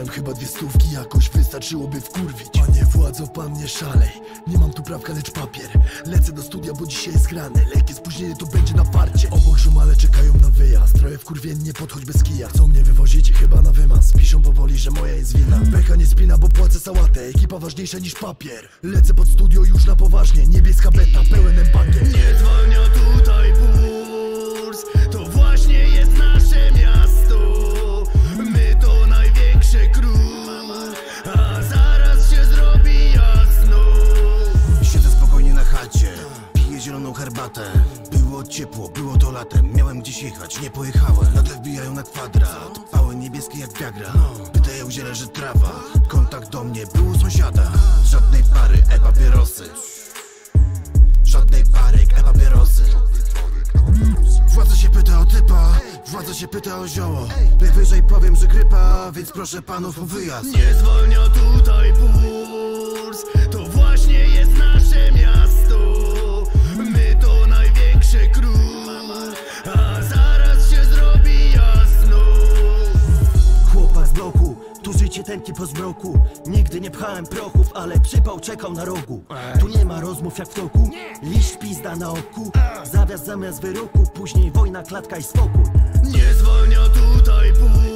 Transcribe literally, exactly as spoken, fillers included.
Miałem chyba dwie stówki, jakoś wystarczyłoby wkurwić. Panie władzo, pan nie szalej. Nie mam tu prawka, lecz papier. Lecę do studia, bo dzisiaj jest grane. Lekkie spóźnienie to będzie na farcie. Obok żumale czekają na wyjazd. Trochę wkurwiennie, podchodź bez kija. Chcą mnie wywozić chyba na wymaz. Piszą powoli, że moja jest wina. Beka nie spina, bo płacę sałatę. Ekipa ważniejsza niż papier. Lecę pod studio już na poważnie. Niebieska beta, pełen empakiet. Nie zwalnia tutaj puls. To właśnie jest nasze miasto. My to największe crew. A zaraz się zrobi jasno. Siedzę spokojnie na chacie, piję zieloną herbatę. Było ciepło, było to latem. Miałem gdzieś jechać, nie pojechałem. Nagle wbijają na kwadrat, pały niebieskie jak Viagra. Pytają, gdzie leży trawa. Kontakt do mnie był u sąsiada. Żadnej pary, e-papierosy. Żadnej pary, e-papierosy. Władza się pyta o typa, władza się pyta o zioło. Najwyżej powiem, że grypa, więc proszę panów o wyjazd. Nie zwalnia tutaj puls. To właśnie jest nasze miasto. My to największe crew. A zaraz się zrobi jasno. Chłopak z bloku, tu życie tętni po zmroku. Nigdy nie pchałem prochów, ale przypał czekał na rogu. Tu nie ma rozmów jak w toku, liść pizda na oku. Zawias zamiast wyroku, później wojna, klatka i spokój. Nie zwalnia tutaj puls.